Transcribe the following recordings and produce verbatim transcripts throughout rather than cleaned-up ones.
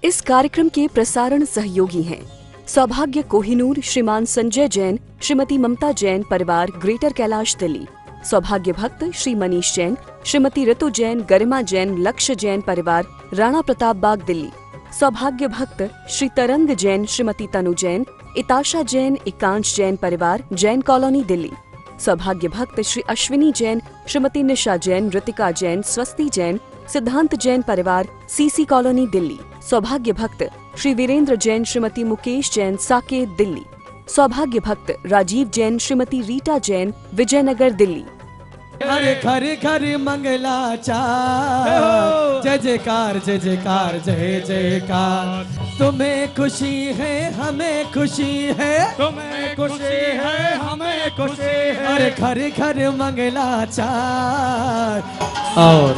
इस कार्यक्रम के प्रसारण सहयोगी हैं सौभाग्य कोहिनूर, श्रीमान संजय जैन, श्रीमती ममता जैन, परिवार, ग्रेटर कैलाश, दिल्ली। सौभाग्य भक्त श्री मनीष जैन, श्रीमती ऋतु जैन, गरिमा जैन, लक्ष्य जैन, परिवार, राणा प्रताप बाग, दिल्ली। सौभाग्य भक्त श्री तरंग जैन, श्रीमती तनु जैन, इताशा जैन, एकांश जैन, परिवार, जैन कॉलोनी, दिल्ली। सौभाग्य भक्त श्री अश्विनी जैन, श्रीमती निशा जैन, ऋतिका जैन, स्वस्ति जैन, सिद्धांत जैन, परिवार, सीसी कॉलोनी, दिल्ली। सौभाग्य भक्त श्री वीरेंद्र जैन, श्रीमती मुकेश जैन, साकेत, दिल्ली। सौभाग्य भक्त राजीव जैन, श्रीमती रीटा जैन, विजयनगर, दिल्ली। हरे हरे हरे मंगलाचार, जय जयकार जय जयकार जय जयकार। तुम्हें खुशी है हमें खुशी है, तुम्हें खुशी है हमें खुशी है। हरे हरे हरे मंगलाचार। और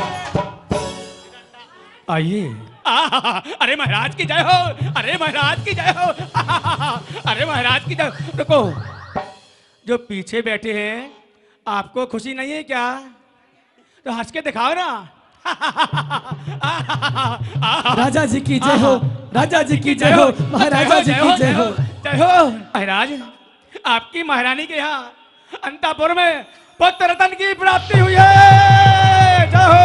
आइए। अरे महाराज की जय हो, अरे महाराज की जय हो, अरे महाराज की जय। रुको, जो पीछे बैठे हैं आपको खुशी नहीं है क्या? तो हंस के दिखाओ ना। राजा जी की जय हो, राजा जी की जय हो, महाराजा जी की जय हो, जय हो। महाराज, आपकी महारानी के यहाँ अंतापुर में पुत्र रतन की प्राप्ति हुई है। जय हो।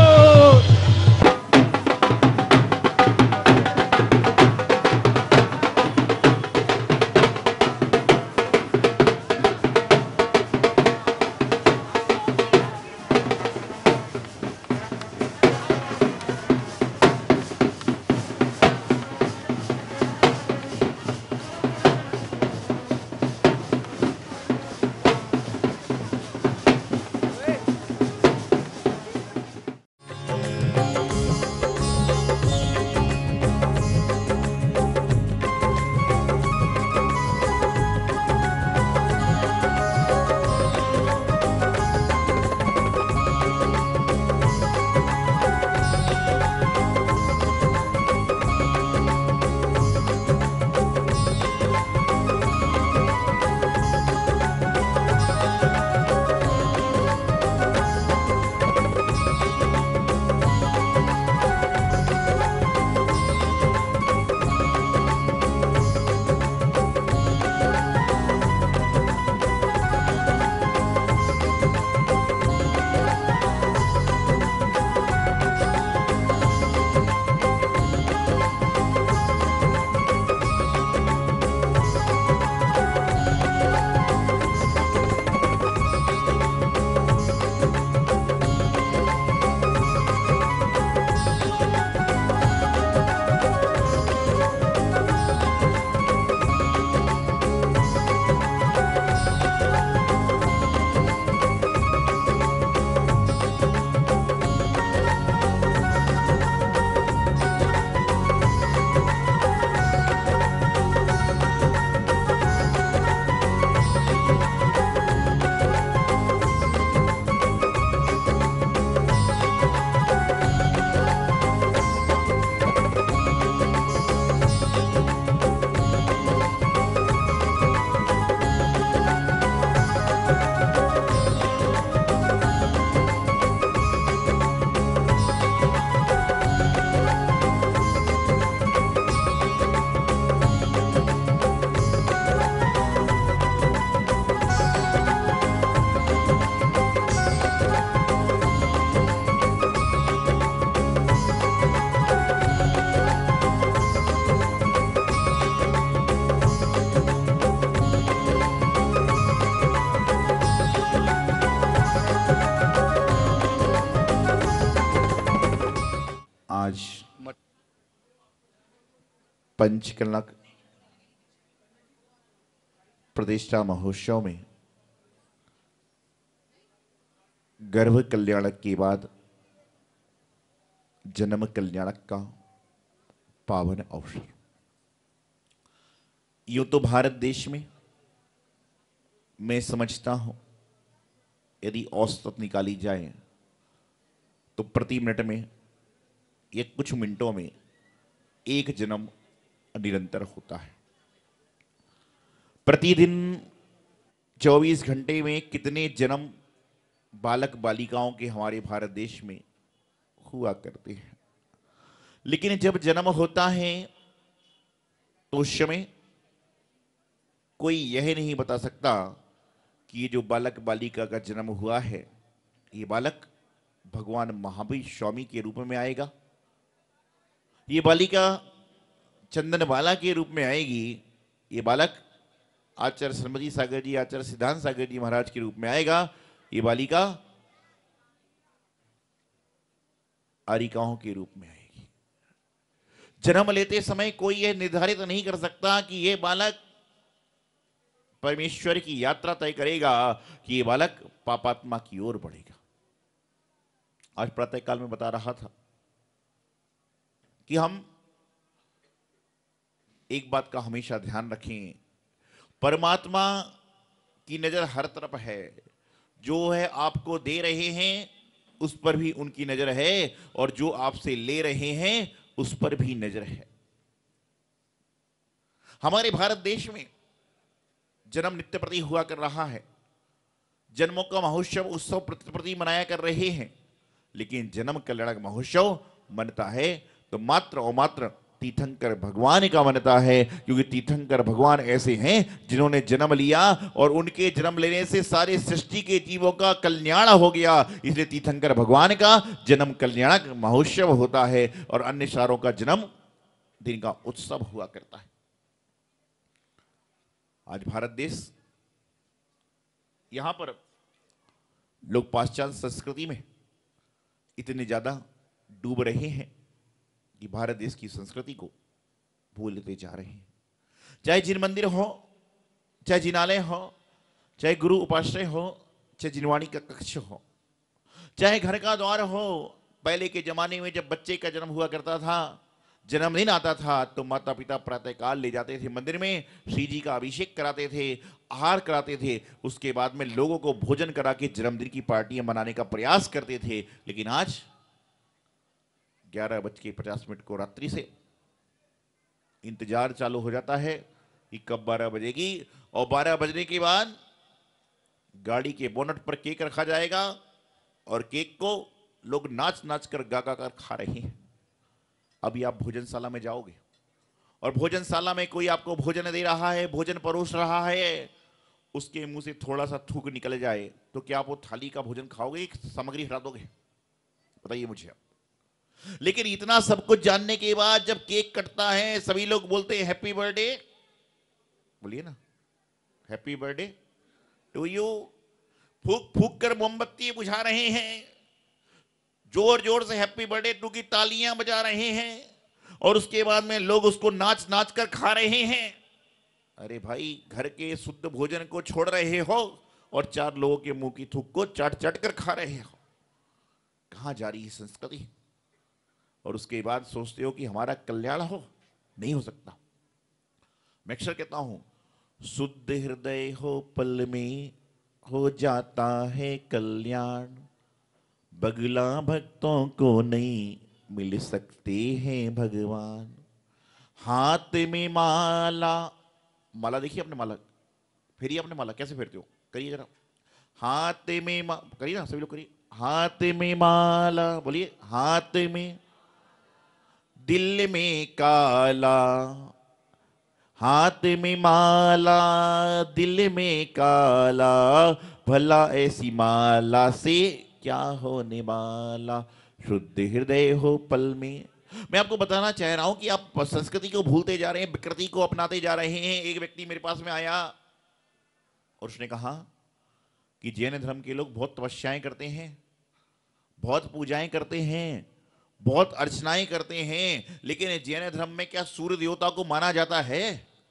पंचकलक प्रतिष्ठा महोत्सव में गर्भ कल्याणक के बाद जन्म कल्याणक का पावन अवसर। यूं तो भारत देश में मैं समझता हूं यदि औसत निकाली जाए तो प्रति मिनट में या कुछ मिनटों में एक जन्म निरंतर होता है। प्रतिदिन चौबीस घंटे में कितने जन्म बालक बालिकाओं के हमारे भारत देश में हुआ करते हैं। लेकिन जब जन्म होता है तो उस समय कोई यह नहीं बता सकता कि ये जो बालक बालिका का जन्म हुआ है, ये बालक भगवान महावीर स्वामी के रूप में आएगा, ये बालिका चंदनबाला के रूप में आएगी, ये बालक आचार्य श्रीमती सागर जी, आचार्य सिद्धांत सागर जी महाराज के रूप में आएगा, ये बालिका आरिकाओं के रूप में आएगी। जन्म लेते समय कोई यह निर्धारित नहीं कर सकता कि यह बालक परमेश्वर की यात्रा तय करेगा, कि यह बालक पापात्मा की ओर बढ़ेगा। आज प्रातःकाल में बता रहा था कि हम एक बात का हमेशा ध्यान रखें, परमात्मा की नजर हर तरफ है, जो है आपको दे रहे हैं उस पर भी उनकी नजर है, और जो आपसे ले रहे हैं उस पर भी नजर है। हमारे भारत देश में जन्म नित्य प्रति हुआ कर रहा है, जन्मों का महोत्सव उत्सव प्रति प्रति मनाया कर रहे हैं, लेकिन जन्म कल्याणक महोत्सव मनता है तो मात्र और मात्र तीर्थंकर भगवान का मनता है, क्योंकि तीर्थंकर भगवान ऐसे हैं जिन्होंने जन्म लिया और उनके जन्म लेने से सारे सृष्टि के जीवों का कल्याण हो गया। इसलिए तीर्थंकर भगवान का जन्म कल्याणक महोत्सव होता है और अन्य सारों का जन्म दिन का उत्सव हुआ करता है। आज भारत देश, यहां पर लोग पाश्चात्य संस्कृति में इतने ज्यादा डूब रहे हैं कि भारत देश की संस्कृति को भूलते जा रहे हैं। चाहे जिन मंदिर हो, चाहे जिनालय हो, चाहे गुरु उपाश्रय हो, चाहे जिनवाणी का कक्ष हो, चाहे घर का द्वार हो। पहले के जमाने में जब बच्चे का जन्म हुआ करता था, जन्मदिन आता था, तो माता पिता प्रातःकाल ले जाते थे मंदिर में, श्री जी का अभिषेक कराते थे, आहार कराते थे, उसके बाद में लोगों को भोजन करा के जन्मदिन की पार्टियां मनाने का प्रयास करते थे। लेकिन आज ग्यारह बज के पचास मिनट को रात्रि से इंतजार चालू हो जाता है कि कब बारह बजेगी, और बारह बजने के बाद गाड़ी के बोनट पर केक रखा जाएगा और केक को लोग नाच नाच कर गा गा कर खा रहे हैं। अभी आप भोजनशाला में जाओगे और भोजनशाला में कोई आपको भोजन दे रहा है, भोजन परोस रहा है, उसके मुंह से थोड़ा सा थूक निकल जाए तो क्या आप वो थाली का भोजन खाओगे, सामग्री हटा दोगे? बताइए मुझे आप। लेकिन इतना सब कुछ जानने के बाद जब केक कटता है, सभी लोग बोलते हैं हैप्पी बर्थडे, बोलिए ना हैप्पी बर्थडे टू यू, फूक फूक कर मोमबत्ती बुझा रहे हैं, जोर जोर से हैप्पी बर्थडे टू की तालियां बजा रहे हैं, और उसके बाद में लोग उसको नाच नाच कर खा रहे हैं। अरे भाई, घर के शुद्ध भोजन को छोड़ रहे हो और चार लोगों के मुंह की थूक को चाट चाट कर खा रहे हो। कहां जा रही है संस्कृति? और उसके बाद सोचते हो कि हमारा कल्याण हो, नहीं हो सकता। मैं अक्सर कहता हूं, शुद्ध हृदय हो पल में हो जाता है कल्याण, बगला भक्तों को नहीं मिल सकते हैं भगवान। हाथ में माला, माला देखिए अपने माला, फेरिए अपने माला, कैसे फेरते हो, करिए जरा। हाथ में मा... करिए ना सभी लोग, करिए। हाथ में माला, बोलिए हाथ में, दिल में काला, हाथ में माला दिल में काला, भला ऐसी माला से क्या होने वाला, शुद्ध हृदय हो पल में। मैं आपको बताना चाह रहा हूं कि आप संस्कृति को भूलते जा रहे हैं, विकृति को अपनाते जा रहे हैं। एक व्यक्ति मेरे पास में आया और उसने कहा कि जैन धर्म के लोग बहुत तपस्याएं करते हैं, बहुत पूजाएं करते हैं, बहुत अर्चनाएं करते हैं, लेकिन जैन धर्म में क्या सूर्य देवता को माना जाता है?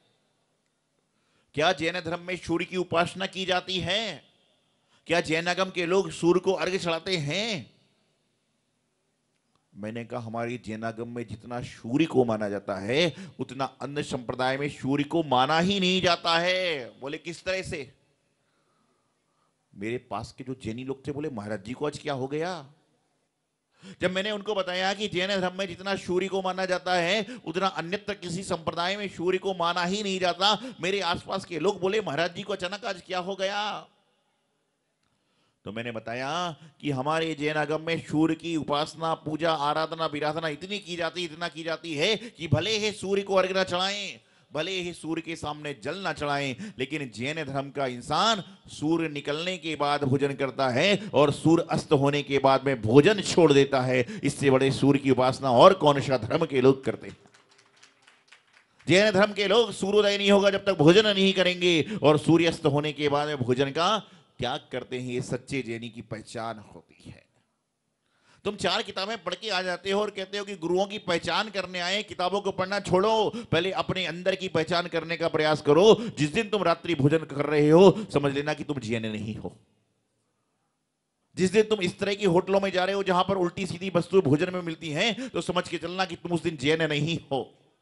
क्या जैन धर्म में सूर्य की उपासना की जाती है? क्या जैनागम के लोग सूर्य को अर्घ्य चढ़ाते हैं? मैंने कहा, हमारी जैनागम में जितना सूर्य को माना जाता है उतना अन्य संप्रदाय में सूर्य को माना ही नहीं जाता है। बोले किस तरह से? मेरे पास के जो जैनी लोग थे बोले, महाराज जी को आज क्या हो गया? जब मैंने उनको बताया कि जैन धर्म में जितना सूर्य को माना जाता है उतना अन्यत्र किसी संप्रदाय में सूर्य को माना ही नहीं जाता, मेरे आसपास के लोग बोले, महाराज जी को अचानक आज क्या हो गया? तो मैंने बताया कि हमारे जैन आगम में सूर्य की उपासना, पूजा, आराधना, विराधना इतनी की जाती इतना की जाती है कि भले ही सूर्य को अर्घ्य न चढ़ाएं, भले ही सूर्य के सामने जल ना चढ़ाएं, लेकिन जैन धर्म का इंसान सूर्य निकलने के बाद भोजन करता है और सूर्य अस्त होने के बाद में भोजन छोड़ देता है। इससे बड़े सूर्य की उपासना और कौन सा धर्म के लोग करते हैं? जैन धर्म के लोग सूर्योदय नहीं होगा जब तक भोजन नहीं करेंगे और सूर्यास्त होने के बाद में भोजन का त्याग करते हैं। ये सच्चे जैनी की पहचान होती है। तुम चार किताबें पढ़ के आ जाते हो और कहते हो कि गुरुओं की पहचान करने आए, किताबों को पढ़ना छोड़ो, पहले अपने अंदर की पहचान करने का प्रयास करो। जिस दिन तुम रात्रि भोजन कर रहे हो समझ लेना कि तुम जैन नहीं हो। जिस दिन तुम इस तरह की होटलों में जा रहे हो जहां पर उल्टी सीधी वस्तुएं भोजन में मिलती हैं, तो समझ के चलना कि तुम उस दिन जैन नहीं हो।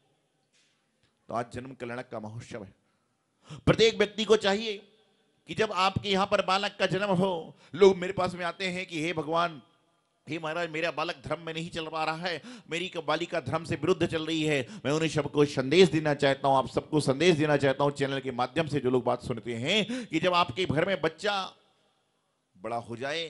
तो आज जन्म कल्याणक का महोत्सव है। प्रत्येक व्यक्ति को चाहिए कि जब आपके यहां पर बालक का जन्म हो, लोग मेरे पास में आते हैं कि हे भगवान, हे महाराज, मेरा बालक धर्म में नहीं चल पा रहा है, मेरी बालिका धर्म से विरुद्ध चल रही है। मैं उन्हें सबको संदेश देना चाहता हूं, आप सबको संदेश देना चाहता हूं चैनल के माध्यम से जो लोग बात सुनते हैं, कि जब आपके घर में बच्चा बड़ा हो जाए,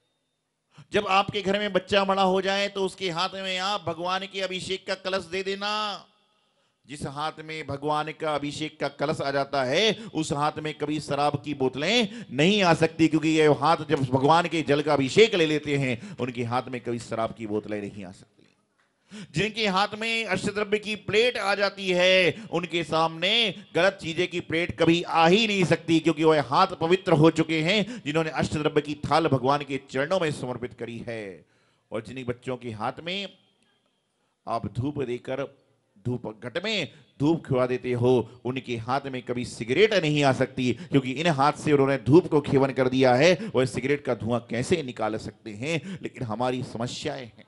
जब आपके घर में बच्चा बड़ा हो जाए तो उसके हाथ में आप भगवान के अभिषेक का कलश दे देना। जिस हाथ में भगवान का अभिषेक का कलश आ जाता है उस हाथ में कभी शराब की बोतलें नहीं आ सकती, क्योंकि ये हाथ जब भगवान के जल का अभिषेक ले लेते हैं उनके हाथ में कभी शराब की बोतलें नहीं आ सकती। जिनके हाथ में अष्टद्रव्य की प्लेट आ जाती है उनके सामने गलत चीजें की प्लेट कभी आ ही नहीं सकती, क्योंकि वह हाथ पवित्र हो चुके हैं जिन्होंने अष्टद्रव्य की थाल भगवान के चरणों में समर्पित करी है। और जिन बच्चों के हाथ में आप धूप देकर धूप घट में धूप खिला देते हो उनके हाथ में कभी सिगरेट नहीं आ सकती, क्योंकि इन हाथ से उन्होंने धूप को सेवन कर दिया है, वह सिगरेट का धुआं कैसे निकाल सकते हैं। लेकिन हमारी समस्याएं हैं।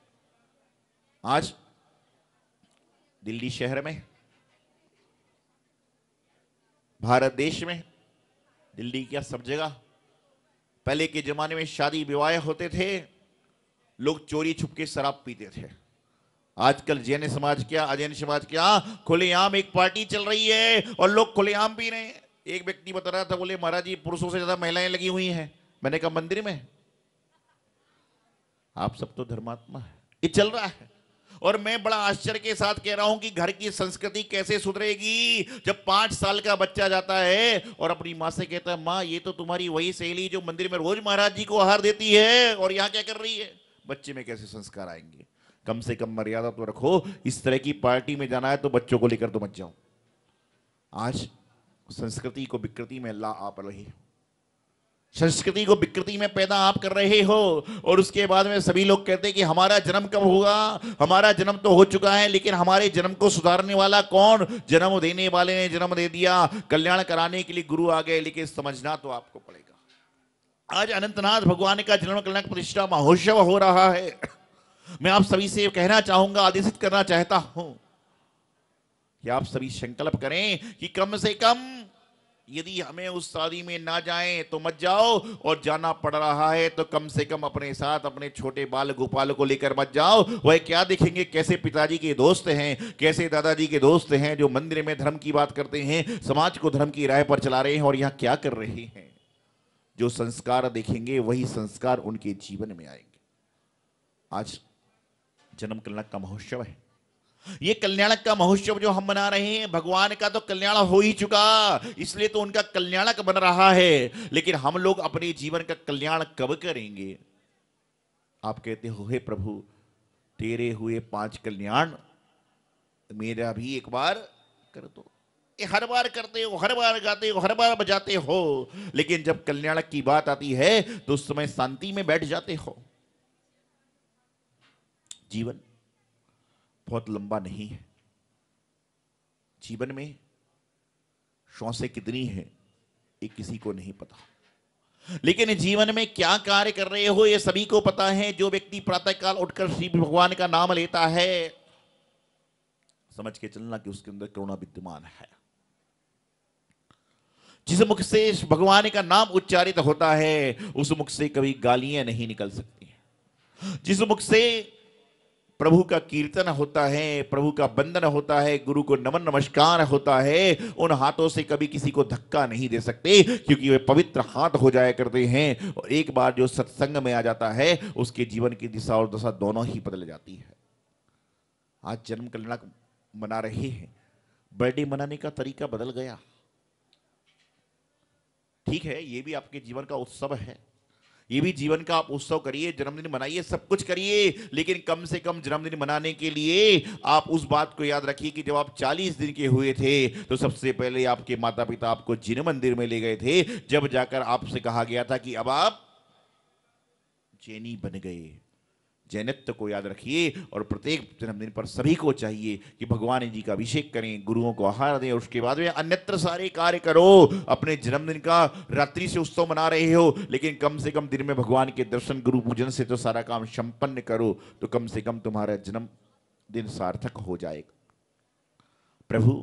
आज दिल्ली शहर में, भारत देश में, दिल्ली क्या सब जगह, पहले के जमाने में शादी विवाह होते थे, लोग चोरी छुप के शराब पीते थे। आजकल जैन समाज क्या, अजैन समाज क्या, खुलेआम एक पार्टी चल रही है और लोग खुलेआम पी रहे हैं। एक व्यक्ति बता रहा था, बोले महाराज जी पुरुषों से ज्यादा महिलाएं लगी हुई हैं। मैंने कहा मंदिर में? आप सब तो धर्मात्मा है, ये चल रहा है। और मैं बड़ा आश्चर्य के साथ कह रहा हूं कि घर की संस्कृति कैसे सुधरेगी जब पांच साल का बच्चा जाता है और अपनी माँ से कहता है, माँ ये तो तुम्हारी वही सहेली जो मंदिर में रोज महाराज जी को आहार देती है और यहाँ क्या कर रही है। बच्चे में कैसे संस्कार आएंगे? कम से कम मर्यादा तो रखो। इस तरह की पार्टी में जाना है तो बच्चों को लेकर तो मत जाओ। आज संस्कृति को विकृति में ला आप रहे हो, संस्कृति को विकृति में पैदा आप कर रहे हो। और उसके बाद में सभी लोग कहते हैं कि हमारा जन्म कब होगा, हमारा जन्म तो हो चुका है, लेकिन हमारे जन्म को सुधारने वाला कौन? जन्म देने वाले ने जन्म दे दिया, कल्याण कराने के लिए गुरु आ गए, लेकिन समझना तो आपको पड़ेगा। आज अनंतनाथ भगवान का जन्म कल्याण प्रतिष्ठा महोत्सव हो रहा है। मैं आप सभी से कहना चाहूंगा, आदेशित करना चाहता हूं कि आप सभी संकल्प करें कि कम से कम यदि हमें उस शादी में ना जाएं तो मत जाओ, और जाना पड़ रहा है तो कम से कम अपने साथ अपने छोटे बाल गोपाल को लेकर मत जाओ। वह क्या देखेंगे कैसे पिताजी के दोस्त हैं, कैसे दादाजी के दोस्त हैं जो मंदिर में धर्म की बात करते हैं, समाज को धर्म की राह पर चला रहे हैं और यहाँ क्या कर रहे हैं। जो संस्कार देखेंगे वही संस्कार उनके जीवन में आएंगे। आज जन्म कल्याणक का महोत्सव है। ये कल्याणक का महोत्सव जो हम मना रहे हैं, भगवान का तो कल्याण हो ही चुका, इसलिए तो उनका कल्याणक बन रहा है। लेकिन हम लोग अपने जीवन का कल्याण कब करेंगे? आप कहते हो, हे प्रभु तेरे हुए पांच कल्याण मेरा भी एक बार कर दो। ये हर बार करते हो, हर बार गाते हो, हर बार बजाते हो, लेकिन जब कल्याणक की बात आती है तो उस समय शांति में बैठ जाते हो। जीवन बहुत लंबा नहीं है। जीवन में श्वासें कितनी है ये किसी को नहीं पता, लेकिन जीवन में क्या कार्य कर रहे हो ये सभी को पता है। जो व्यक्ति प्रातःकाल उठकर श्री भगवान का नाम लेता है, समझ के चलना कि उसके अंदर करुणा विद्यमान है। जिस मुख से भगवान का नाम उच्चारित होता है उस मुख से कभी गालियां नहीं निकल सकती। जिस मुख से प्रभु का कीर्तन होता है, प्रभु का वंदन होता है, गुरु को नमन नमस्कार होता है, उन हाथों से कभी किसी को धक्का नहीं दे सकते, क्योंकि वे पवित्र हाथ हो जाया करते हैं। और एक बार जो सत्संग में आ जाता है उसके जीवन की दिशा और दशा दोनों ही बदल जाती है। आज जन्म कल्याण मना रहे हैं, बर्थडे मनाने का तरीका बदल गया। ठीक है, ये भी आपके जीवन का उत्सव है, ये भी जीवन का आप उत्सव करिए, जन्मदिन मनाइए, सब कुछ करिए, लेकिन कम से कम जन्मदिन मनाने के लिए आप उस बात को याद रखिए कि जब आप चालीस दिन के हुए थे तो सबसे पहले आपके माता पिता आपको जिन मंदिर में ले गए थे, जब जाकर आपसे कहा गया था कि अब आप जैनी बन गए। जैनत्व को याद रखिए और प्रत्येक जन्मदिन पर सभी को चाहिए कि भगवान जी का अभिषेक करें, गुरुओं को आहार दें और उसके बाद में अन्यत्र सारे कार्य करो। अपने जन्मदिन का रात्रि से उत्सव मना रहे हो, लेकिन कम से कम दिन में भगवान के दर्शन गुरु पूजन से तो सारा काम संपन्न करो, तो कम से कम तुम्हारा जन्मदिन सार्थक हो जाएगा। प्रभु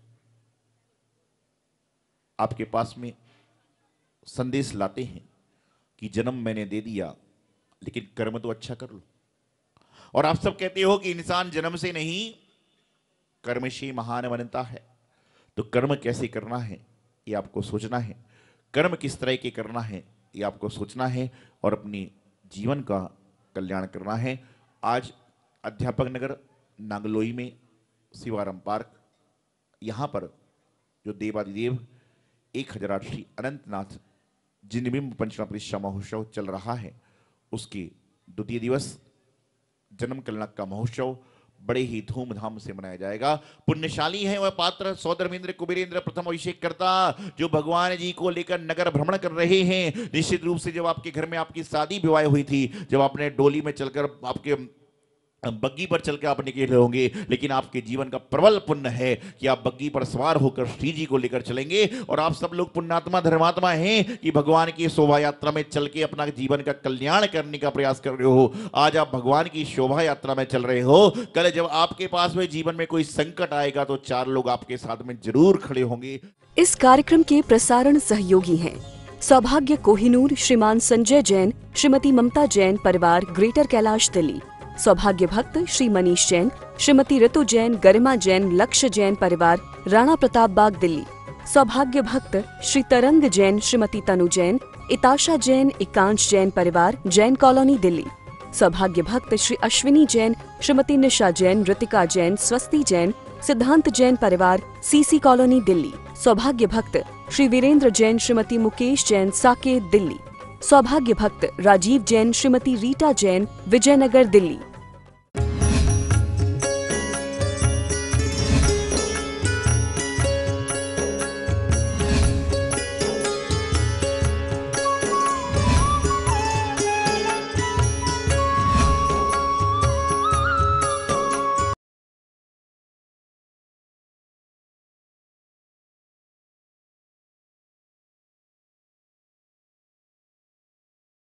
आपके पास में संदेश लाते हैं कि जन्म मैंने दे दिया, लेकिन कर्म तो अच्छा कर लो। और आप सब कहते हो कि इंसान जन्म से नहीं कर्म से महान बनता है, तो कर्म कैसे करना है ये आपको सोचना है, कर्म किस तरह के करना है ये आपको सोचना है और अपने जीवन का कल्याण करना है। आज अध्यापक नगर नागलोई में शिवाराम पार्क, यहाँ पर जो देवादिदेव एक हजार आठ श्री अनंतनाथ जिनबिंब पंचमा प्रतिष्ठा महोत्सव चल रहा है, उसके द्वितीय दिवस जन्म कल्याण का महोत्सव बड़े ही धूमधाम से मनाया जाएगा। पुण्यशाली है वह पात्र सौधर्मेंद्र कुबेरेंद्र प्रथम अभिषेक करता, जो भगवान जी को लेकर नगर भ्रमण कर रहे हैं। निश्चित रूप से जब आपके घर में आपकी शादी विवाह हुई थी, जब आपने डोली में चलकर आपके बग्गी पर चल के आप निकले होंगे, लेकिन आपके जीवन का प्रबल पुण्य है कि आप बग्गी पर सवार होकर श्री जी को लेकर चलेंगे। और आप सब लोग पुण्यात्मा धर्मात्मा हैं कि भगवान की शोभा यात्रा में चल के अपना जीवन का कल्याण करने का प्रयास कर रहे हो। आज आप भगवान की शोभा यात्रा में चल रहे हो, कल जब आपके पास में जीवन में कोई संकट आएगा तो चार लोग आपके साथ में जरूर खड़े होंगे। इस कार्यक्रम के प्रसारण सहयोगी हैं सौभाग्य कोहिनूर, श्रीमान संजय जैन, श्रीमती ममता जैन, परिवार, ग्रेटर कैलाश दिल्ली। सौभाग्य भक्त श्री मनीष जैन, श्रीमती ऋतु जैन, गरिमा जैन, लक्ष्य जैन, परिवार, राणा प्रताप बाग दिल्ली। सौभाग्य भक्त श्री तरंग जैन, श्रीमती तनु जैन, इताशा जैन, एकांश जैन, परिवार, जैन कॉलोनी दिल्ली। सौभाग्य भक्त श्री अश्विनी जैन, श्रीमती निशा जैन, ऋतिका जैन, स्वस्ति जैन, सिद्धांत जैन, परिवार, सीसी कॉलोनी दिल्ली। सौभाग्य भक्त श्री वीरेंद्र जैन, श्रीमती मुकेश जैन, साकेत दिल्ली। सौभाग्य भक्त राजीव जैन, श्रीमती रीटा जैन, विजयनगर दिल्ली।